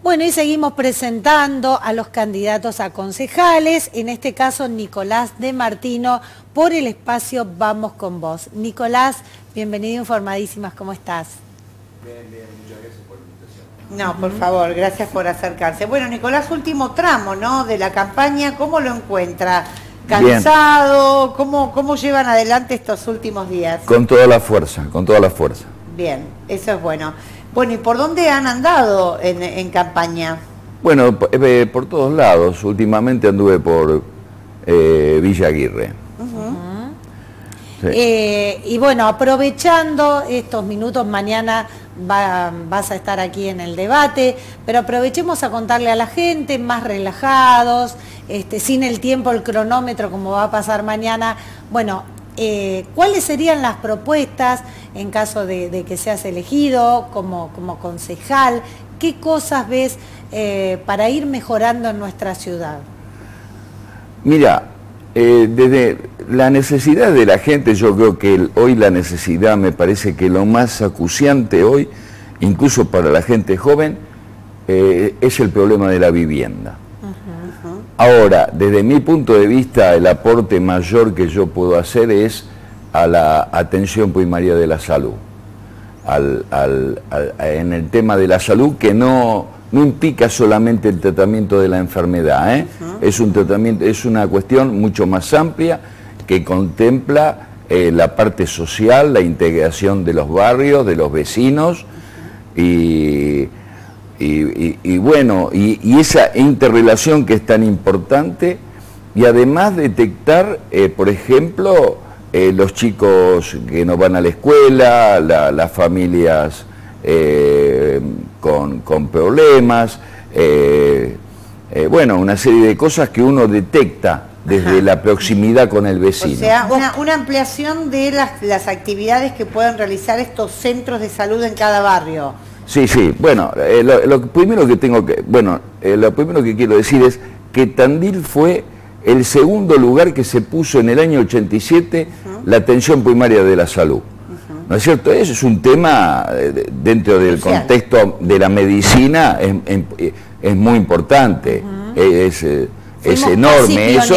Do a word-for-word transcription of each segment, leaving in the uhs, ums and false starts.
Bueno, y seguimos presentando a los candidatos a concejales, en este caso Nicolás de Martino, por el espacio Vamos con Vos. Nicolás, bienvenido a Informadísimas, ¿cómo estás? Bien, bien, muchas gracias por la invitación. No, por favor, gracias por acercarse. Bueno, Nicolás, último tramo, ¿no?, de la campaña, ¿cómo lo encuentra? ¿Cansado? ¿Cómo, cómo llevan adelante estos últimos días? Con toda la fuerza, con toda la fuerza. Bien, eso es bueno. Bueno, ¿y por dónde han andado en, en campaña? Bueno, eh, por todos lados. Últimamente anduve por eh, Villa Aguirre. Uh-huh. Sí. eh, y bueno, aprovechando estos minutos, mañana va, vas a estar aquí en el debate, pero aprovechemos a contarle a la gente, más relajados, este, sin el tiempo, el cronómetro, como va a pasar mañana. Bueno, Eh, ¿cuáles serían las propuestas en caso de, de que seas elegido como, como concejal? ¿Qué cosas ves eh, para ir mejorando en nuestra ciudad? Mira, eh, desde la necesidad de la gente, yo creo que el, hoy la necesidad me parece que lo más acuciante hoy, incluso para la gente joven, eh, es el problema de la vivienda. Ahora, desde mi punto de vista, el aporte mayor que yo puedo hacer es a la atención primaria de la salud, al, al, al, en el tema de la salud, que no, no implica solamente el tratamiento de la enfermedad, ¿eh? Uh-huh. Es un tratamiento, es una cuestión mucho más amplia que contempla eh, la parte social, la integración de los barrios, de los vecinos, y Y, y, y bueno, y, y esa interrelación que es tan importante, y además detectar, eh, por ejemplo, eh, los chicos que no van a la escuela, la, las familias eh, con, con problemas, eh, eh, bueno, una serie de cosas que uno detecta desde Ajá. la proximidad con el vecino. O sea, una, una ampliación de las, las actividades que pueden realizar estos centros de salud en cada barrio. Sí, sí, bueno, eh, lo, lo primero que tengo que, bueno, eh, lo primero que quiero decir es que Tandil fue el segundo lugar que se puso en el año ochenta y siete uh-huh. la atención primaria de la salud. Uh-huh. ¿No es cierto? Eso es un tema eh, dentro del Social. contexto de la medicina, es, es, es muy importante, uh-huh. es, es, es enorme eso.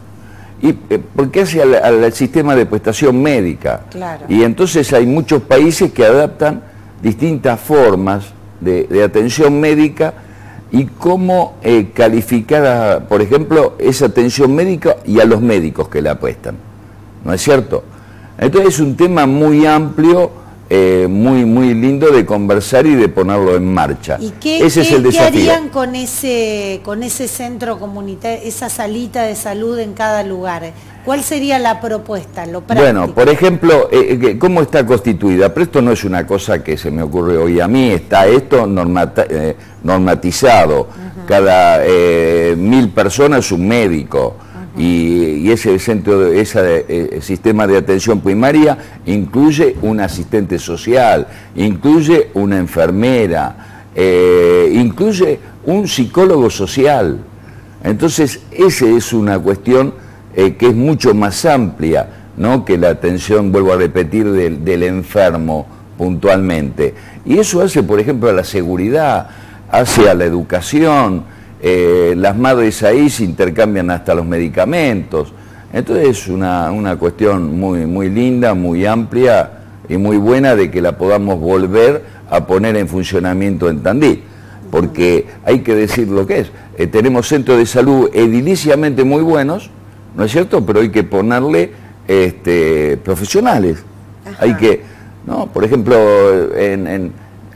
Y, eh, porque hace al, al sistema de prestación médica. Claro. Y entonces hay muchos países que adaptan distintas formas de, de atención médica y cómo eh, calificar, a, por ejemplo, esa atención médica y a los médicos que la prestan, ¿no es cierto? Entonces es un tema muy amplio, eh, muy, muy lindo de conversar y de ponerlo en marcha. ¿Y qué, ese qué, es el desafío. ¿Qué harían con ese, con ese centro comunitario, esa salita de salud en cada lugar? ¿Cuál sería la propuesta, lo práctico? Bueno, por ejemplo, eh, ¿cómo está constituida? Pero esto no es una cosa que se me ocurre hoy a mí, está esto normata, eh, normatizado. Uh-huh. Cada eh, mil personas un médico. Uh-huh. y, y ese centro, ese eh, sistema de atención primaria incluye un asistente social, incluye una enfermera, eh, incluye un psicólogo social. Entonces, esa es una cuestión Eh, que es mucho más amplia, ¿no?, que la atención, vuelvo a repetir, del, del enfermo puntualmente. Y eso hace, por ejemplo, a la seguridad, hace a la educación, eh, las madres ahí se intercambian hasta los medicamentos. Entonces es una, una cuestión muy, muy linda, muy amplia y muy buena de que la podamos volver a poner en funcionamiento en Tandil. Porque hay que decir lo que es. Eh, tenemos centros de salud ediliciamente muy buenos, ¿no es cierto? Pero hay que ponerle este, profesionales. Ajá. Hay que, ¿no? Por ejemplo, en, en,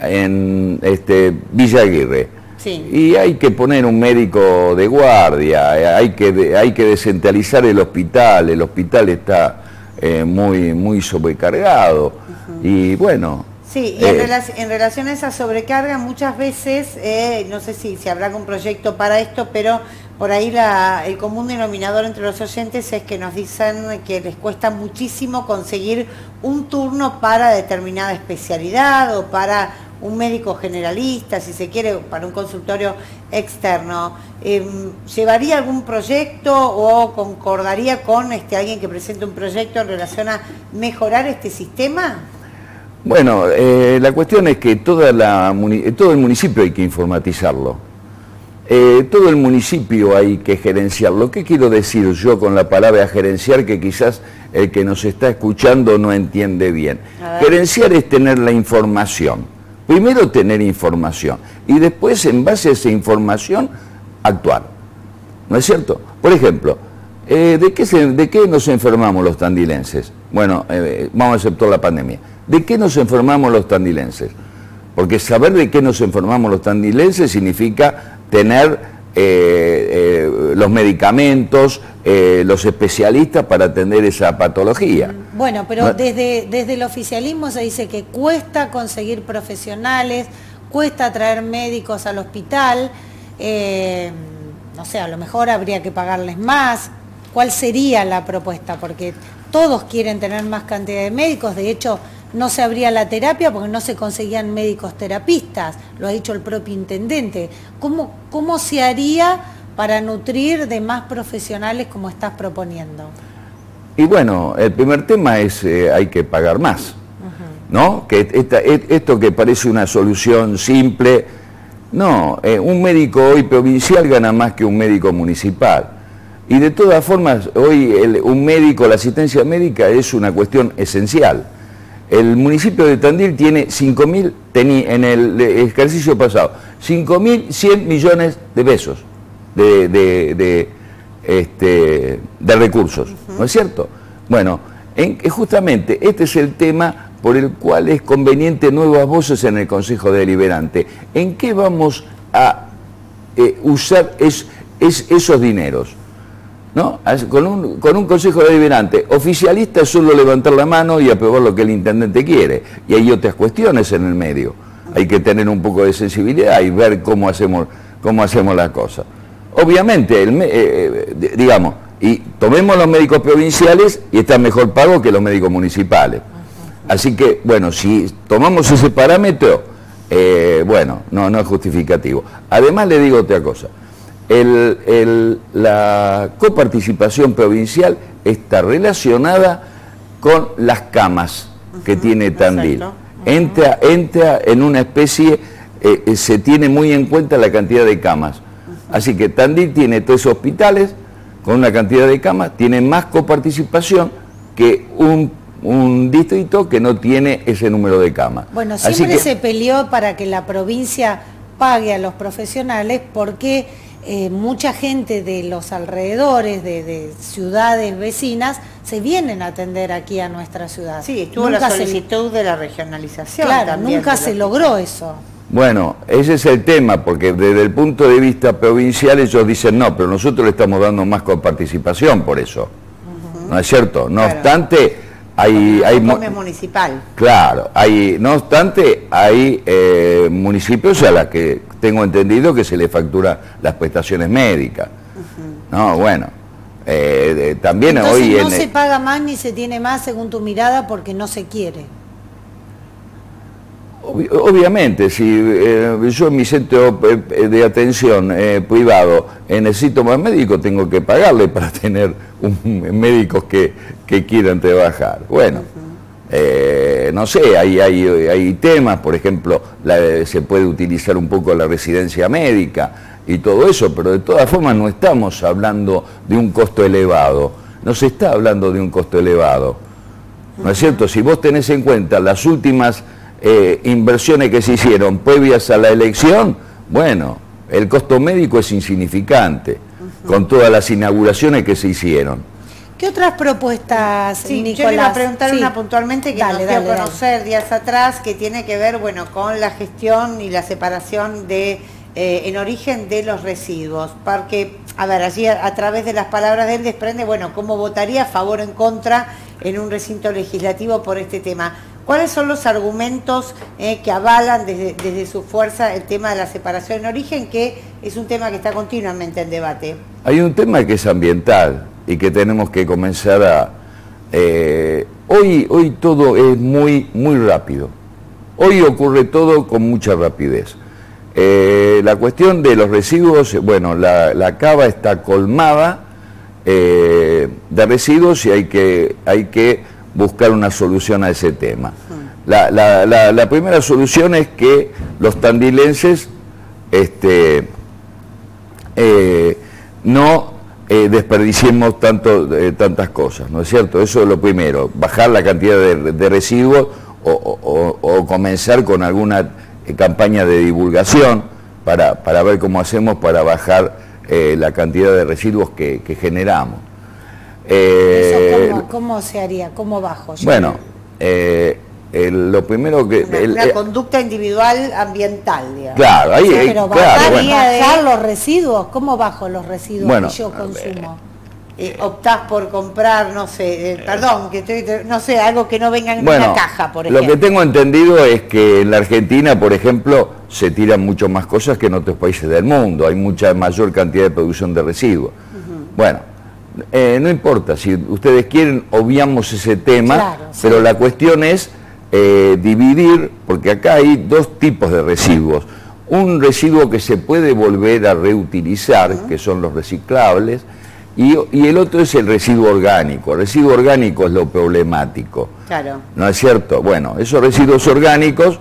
en este, Villa Aguirre. Sí. Y hay que poner un médico de guardia, hay que, hay que descentralizar el hospital, el hospital está eh, muy, muy sobrecargado. Uh-huh. Y bueno... Sí, y en, eh, relac en relación a esa sobrecarga, muchas veces, eh, no sé si, si habrá algún proyecto para esto, pero por ahí la, el común denominador entre los oyentes es que nos dicen que les cuesta muchísimo conseguir un turno para determinada especialidad o para un médico generalista, si se quiere, para un consultorio externo. Eh, ¿Llevaría algún proyecto o concordaría con este, alguien que presente un proyecto en relación a mejorar este sistema? Bueno, eh, la cuestión es que toda la, todo el municipio hay que informatizarlo. Eh, todo el municipio hay que gerenciarlo. ¿Qué quiero decir yo con la palabra gerenciar que quizás el que nos está escuchando no entiende bien? Gerenciar es tener la información. Primero tener información y después en base a esa información actuar. ¿No es cierto? Por ejemplo, eh, ¿de, qué se, ¿de qué nos enfermamos los tandilenses? Bueno, eh, vamos a aceptar la pandemia. ¿De qué nos enfermamos los tandilenses? Porque saber de qué nos enfermamos los tandilenses significa tener eh, eh, los medicamentos, eh, los especialistas para atender esa patología. Bueno, pero ¿no? desde, desde el oficialismo se dice que cuesta conseguir profesionales, cuesta traer médicos al hospital, eh, no sé, a lo mejor habría que pagarles más. ¿Cuál sería la propuesta? Porque todos quieren tener más cantidad de médicos, de hecho no se abría la terapia porque no se conseguían médicos terapistas, lo ha dicho el propio intendente. ¿Cómo, cómo se haría para nutrir de más profesionales como estás proponiendo? Y bueno, el primer tema es eh, hay que pagar más, uh-huh. ¿no? Que esta, esto que parece una solución simple, no, eh, un médico hoy provincial gana más que un médico municipal. Y de todas formas, hoy el, un médico, la asistencia médica es una cuestión esencial. El municipio de Tandil tiene cinco mil, en el ejercicio pasado, cinco mil cien millones de pesos de, de, de, este, de recursos, uh-huh. ¿no es cierto? Bueno, en, justamente este es el tema por el cual es conveniente nuevas voces en el Consejo Deliberante. ¿En qué vamos a eh, usar es, es, esos dineros? ¿No? Con un, con un consejo deliberante oficialista es solo levantar la mano y aprobar lo que el intendente quiere, y hay otras cuestiones en el medio. Hay que tener un poco de sensibilidad y ver cómo hacemos, cómo hacemos las cosas. Obviamente, el, eh, digamos, y tomemos los médicos provinciales y están mejor pagos que los médicos municipales. Así que, bueno, si tomamos ese parámetro, eh, bueno, no, no es justificativo. Además le digo otra cosa. El, el, la coparticipación provincial está relacionada con las camas que uh-huh, tiene Tandil. Uh-huh. Entra, entra en una especie, eh, se tiene muy en cuenta la cantidad de camas. Uh-huh. Así que Tandil tiene tres hospitales con una cantidad de camas, tiene más coparticipación que un, un distrito que no tiene ese número de camas. Bueno, siempre que, se peleó para que la provincia pague a los profesionales porque... Eh, mucha gente de los alrededores, de, de ciudades vecinas, se vienen a atender aquí a nuestra ciudad. Sí, estuvo nunca la solicitud se... de la regionalización. Claro, también nunca se logró eso. Bueno, ese es el tema, porque desde el punto de vista provincial ellos dicen no, pero nosotros le estamos dando más coparticipación por eso. Uh-huh. ¿No es cierto? No claro. obstante, hay... hay municipal. Claro, hay, no obstante, hay eh, municipios a los que tengo entendido que se le factura las prestaciones médicas. Uh-huh. No, bueno, eh, de, también entonces, hoy... no en, se paga más ni se tiene más según tu mirada porque no se quiere. Ob obviamente, si eh, yo en mi centro de atención eh, privado eh, necesito más médicos, tengo que pagarle para tener un, médicos que, que quieran trabajar. Bueno, uh-huh. eh, no sé, hay, hay, hay temas, por ejemplo, la, se puede utilizar un poco la residencia médica y todo eso, pero de todas formas no estamos hablando de un costo elevado, no se está hablando de un costo elevado, ¿no uh-huh. es cierto? Si vos tenés en cuenta las últimas... Eh, inversiones que se hicieron previas a la elección, bueno, el costo médico es insignificante, uh-huh. con todas las inauguraciones que se hicieron. ¿Qué otras propuestas, sí, Nicolás? Yo le iba a preguntar sí. una puntualmente que dale, nos dio a conocer dale. días atrás, que tiene que ver, bueno, con la gestión y la separación de, eh, en origen de los residuos, porque, a ver, allí a, a través de las palabras de él desprende, bueno, cómo votaría a favor o en contra en un recinto legislativo por este tema. ¿Cuáles son los argumentos eh, que avalan desde, desde su fuerza el tema de la separación en origen, que es un tema que está continuamente en debate? Hay un tema que es ambiental y que tenemos que comenzar a... Eh, hoy, hoy todo es muy, muy rápido. Hoy ocurre todo con mucha rapidez. Eh, la cuestión de los residuos, bueno, la, la cava está colmada eh, de residuos y hay que... Hay que buscar una solución a ese tema. la, la, la, la primera solución es que los tandilenses este, eh, no eh, desperdiciemos tanto, eh, tantas cosas, ¿no es cierto? Eso es lo primero, bajar la cantidad de, de residuos o, o, o comenzar con alguna eh, campaña de divulgación para, para ver cómo hacemos para bajar eh, la cantidad de residuos que, que generamos. Eh, ¿Eso cómo, cómo se haría? ¿Cómo bajo? Yo bueno, eh, el, lo primero que... Una, el, una eh, conducta individual ambiental, digamos. Claro, ahí... Sí, eh, pero claro, bajar, bueno. bajar los residuos, ¿cómo bajo los residuos Bueno, que yo consumo? Eh, optás por comprar, no sé, eh, perdón, que estoy, no sé, algo que no venga en Bueno, una caja, por ejemplo. lo que tengo entendido es que en la Argentina, por ejemplo, se tiran mucho más cosas que en otros países del mundo. Hay mucha mayor cantidad de producción de residuos. Uh-huh. Bueno, eh, no importa, si ustedes quieren, obviamos ese tema, claro, sí. Pero la cuestión es eh, dividir, porque acá hay dos tipos de residuos. Un residuo que se puede volver a reutilizar, uh-huh. que son los reciclables, Y, y el otro es el residuo orgánico. El residuo orgánico es lo problemático. Claro. ¿No es cierto? Bueno, esos residuos orgánicos,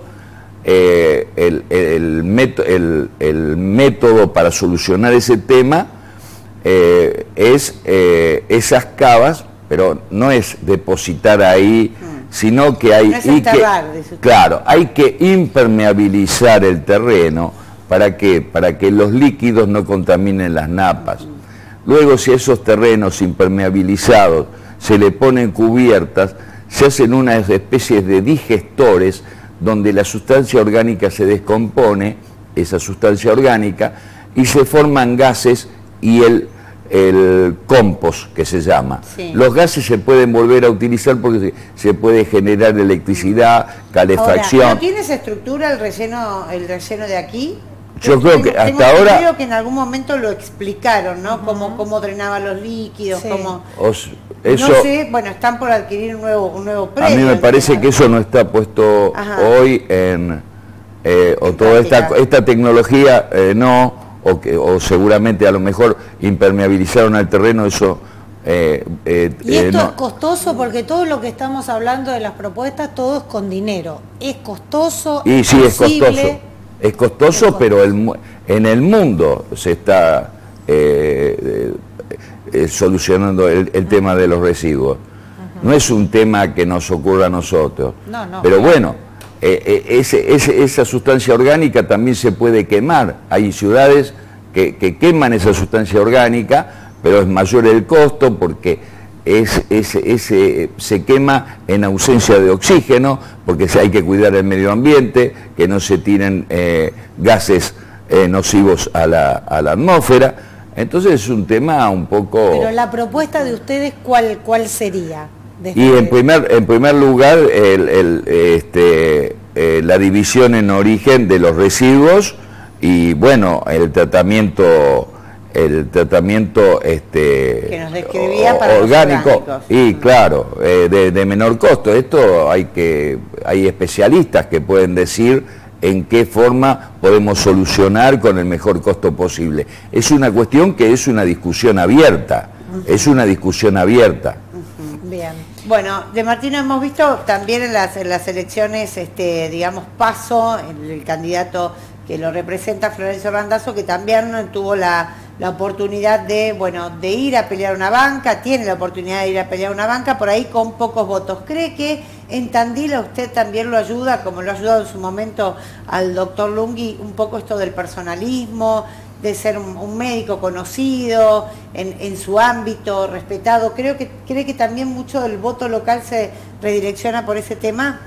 eh, el, el, método, el, el método para solucionar ese tema eh, es eh, esas cavas, pero no es depositar ahí, mm. sino que hay, no es y que, claro, hay que impermeabilizar el terreno. ¿Para qué? Para que los líquidos no contaminen las napas. Mm. Luego, si a esos terrenos impermeabilizados se le ponen cubiertas, se hacen unas especies de digestores donde la sustancia orgánica se descompone, esa sustancia orgánica, y se forman gases y el, el compost, que se llama. Sí. Los gases se pueden volver a utilizar porque se, se puede generar electricidad, calefacción. Ahora, ¿no tiene esa estructura el relleno, el relleno de aquí? Yo creo tengo, que hasta tengo ahora... Creo que en algún momento lo explicaron, ¿no? Uh-huh. Cómo, cómo drenaba los líquidos, sí. cómo... Os, eso, no sé, bueno, están por adquirir un nuevo, un nuevo predio. A mí me parece que eso no está puesto Ajá. hoy en... Eh, o en toda esta, esta tecnología eh, no, o, que, o seguramente a lo mejor impermeabilizaron al terreno, eso... Eh, eh, y esto eh, no. es costoso porque todo lo que estamos hablando de las propuestas, todo es con dinero. Es costoso, y sí, es posible, costoso. Es costoso, es pero el, en el mundo se está eh, eh, solucionando el, el uh-huh. tema de los residuos. Uh-huh. No es un tema que nos ocurra a nosotros. No, no, pero claro. bueno, eh, eh, ese, ese, esa sustancia orgánica también se puede quemar. Hay ciudades que, que queman esa sustancia orgánica, pero es mayor el costo porque Es, es, es, eh, se quema en ausencia de oxígeno, porque hay que cuidar el medio ambiente, que no se tiren eh, gases eh, nocivos a la, a la atmósfera. Entonces es un tema un poco... Pero la propuesta de ustedes, ¿cuál, cuál sería? Y en primer, en primer lugar, el, el, este, eh, la división en origen de los residuos y, bueno, el tratamiento... el tratamiento este que nos describía para orgánico y claro eh, de, de menor costo. Esto hay que hay especialistas que pueden decir en qué forma podemos solucionar con el mejor costo posible. Es una cuestión que es una discusión abierta, uh-huh. es una discusión abierta. Uh-huh. Bien. Bueno, de Martino hemos visto también en las, en las elecciones, este, digamos, Paso, el, el candidato que lo representa, Florencio Randazzo, que también tuvo la, la oportunidad de, bueno, de ir a pelear una banca, tiene la oportunidad de ir a pelear una banca, por ahí con pocos votos. ¿Cree que en Tandil a usted también lo ayuda, como lo ha ayudado en su momento al doctor Lungui, un poco esto del personalismo, de ser un, un médico conocido, en, en su ámbito, respetado? Creo que, ¿Cree que también mucho del voto local se redirecciona por ese tema?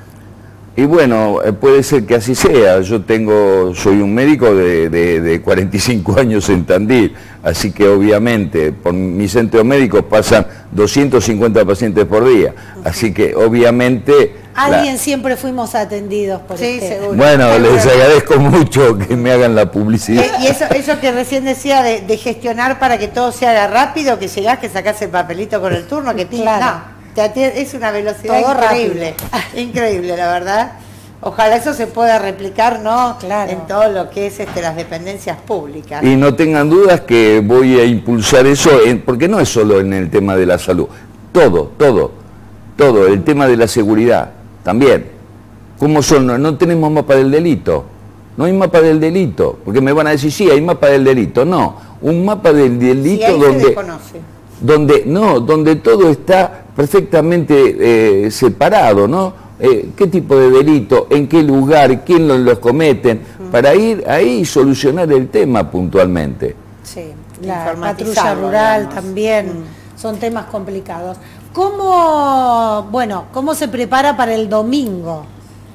Y bueno, puede ser que así sea. Yo tengo, soy un médico de, de, de cuarenta y cinco años en Tandil, así que obviamente por mi centro médico pasan doscientos cincuenta pacientes por día, así que obviamente... Alguien la... siempre fuimos atendidos por sí, usted. Seguro. Bueno, seguro. Les agradezco mucho que me hagan la publicidad. Y eso, eso que recién decía de, de gestionar para que todo se haga rápido, que llegás, que sacás el papelito con el turno, que claro. no. Es una velocidad todo increíble, rápido. Increíble, la verdad. Ojalá eso se pueda replicar, ¿no? Claro. En todo lo que es este, las dependencias públicas. Y no tengan dudas que voy a impulsar eso, en, porque no es solo en el tema de la salud, todo, todo, todo, el tema de la seguridad también. ¿Cómo son? No, no tenemos mapa del delito. No hay mapa del delito. Porque me van a decir, sí, hay mapa del delito. No, un mapa del delito sí, donde... se desconoce. Donde, no, donde todo está perfectamente eh, separado, ¿no? Eh, ¿Qué tipo de delito? ¿En qué lugar? ¿Quién los, los cometen? Mm. Para ir ahí y solucionar el tema puntualmente. Sí, la patrulla rural digamos. También, mm. son temas complicados. ¿Cómo, bueno, cómo se prepara para el domingo?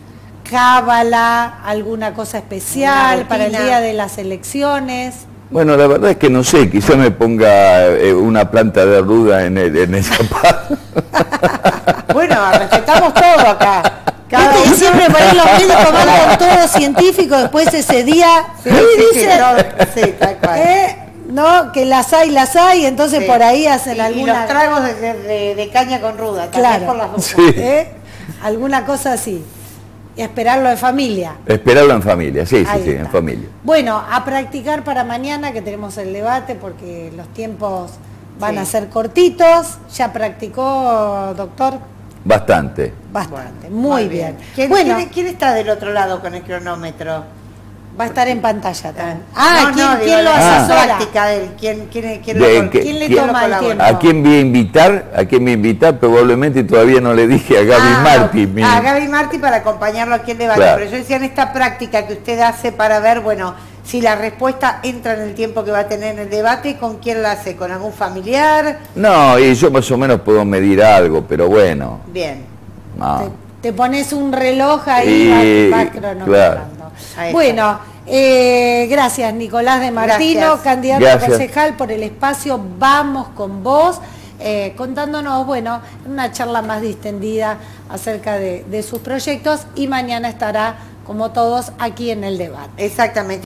¿Cábala? ¿Alguna cosa especial para el día de las elecciones? Bueno, la verdad es que no sé, quizá me ponga eh, una planta de ruda en el, en el zapato. Bueno, respetamos todo acá. Cada uno... Siempre por ahí los médicos van con todo científico, después ese día sí, sí, dicen, sí, no, sí, tal cual. Eh, no, que las hay, las hay, entonces sí. por ahí hacen y, alguna... Y los tragos de, de, de caña con ruda, claro, por las dos. Sí. ¿Eh? Alguna cosa así. Y esperarlo en familia. Esperarlo en familia, sí, Ahí sí, sí, está. en familia. Bueno, a practicar para mañana que tenemos el debate porque los tiempos van sí. a ser cortitos. ¿Ya practicó, doctor? Bastante. Bastante, bueno, muy, muy bien. bien. ¿Quién, bueno, ¿quién, ¿Quién está del otro lado con el cronómetro? Va a estar en pantalla también. Ah, ah, ¿quién, no, ¿quién digo, lo asesora? Ah. Práctica de él. ¿Quién, quién, quién, de, lo, que, ¿quién le ¿quién toma el tiempo? ¿A quién voy a invitar? ¿A quién voy a invitar? Probablemente todavía no le dije a Gaby ah, Martí. Mi... A Gaby Martí para acompañarlo aquí en debate. Claro. Pero yo decía en esta práctica que usted hace para ver, bueno, si la respuesta entra en el tiempo que va a tener en el debate, ¿con quién la hace? ¿Con algún familiar? No, y yo más o menos puedo medir algo, pero bueno. Bien. No. Te, te pones un reloj ahí y vas cronometrando. Claro. Bueno, eh, gracias Nicolás de Martino, gracias. Candidato gracias. a concejal por el espacio. Vamos con vos, eh, contándonos, bueno, una charla más distendida acerca de, de sus proyectos y mañana estará, como todos, aquí en el debate. Exactamente.